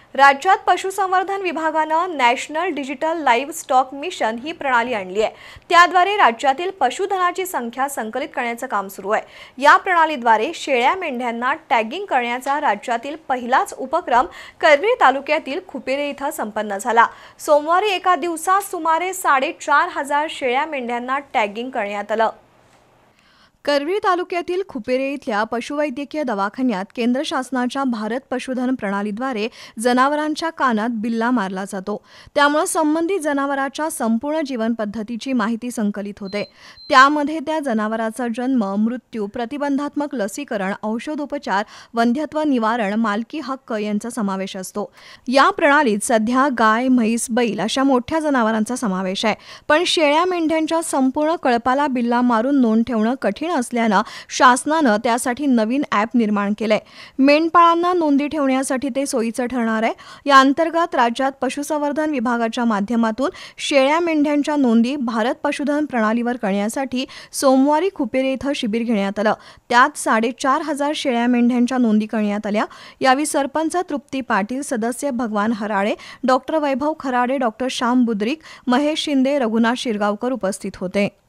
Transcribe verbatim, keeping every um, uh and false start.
राज्यात पशुसंवर्धन विभागानं national digital livestock mission ही प्रणाली आणली आहे। त्याद्वारे राज्यातील पशुधनाची संख्या संकलित करण्याचं काम सुरू आहे। या प्रणालीद्वारे शेळ्या मेंढ्यांना टॅगिंग करण्याचा राज्यातील पहिलाच उपक्रम करवीर तालुक्यातील खुपेरे इथं संपन्न झाला। सोमवारी एका दिवसात सुमारे साडेचार हजार शेळ्या मेंढ्यांना टॅगिंग करण्यात आलं। करवीर तालुक्यातील खुपेरे इथल्या पशुवैद्यकीय दवाखान्यात केंद्र शासनाच्या भारत पशुधन प्रणालीद्वारे जनावरांच्या कानात बिल्ला मारला जातो। त्यामुळे संबंधित जनावराच्या संपूर्ण जीवन पद्धतीची माहिती संकलित होते। त्यामध्ये त्या जनावराचा जन्म, मृत्यू, प्रतिबंधात्मक लसीकरण, औषधोपचार, वंध्यत्व निवारण, मालकी हक्क यांचा समावेश असतो। या प्रणालीत सध्या गाय, म्हैस, बैल अशा मोठ्या जनावरांचा समावेश आहे। पण शेळ्या मेंढ्यांच्या संपूर्ण कळपाला बिल्ला मारून नोंद ठेवणं कठीण असल्यानं शासनानं त्यासाठी नवीन ॲप निर्माण केलंय। मेंढपाळांना नोंदी ठेवण्यासाठी ते सोयीचं ठरणार आहे। या अंतर्गत राज्यात पशुसंवर्धन विभागाच्या माध्यमातून शेळ्या मेंढ्यांच्या नोंदी भारत पशुधन प्रणालीवर करण्यासाठी सोमवारी खुपेरे इथं शिबिर घेण्यात आलं। त्यात साडेचार हजार शेळ्या मेंढ्यांच्या नोंदी करण्यात आल्या। यावेळी सरपंच तृप्ती पाटील, सदस्य भगवान हराळे, डॉक्टर वैभव खराडे, डॉक्टर श्याम बुद्रिक, महेश शिंदे, रघुनाथ शिरगावकर उपस्थित होते।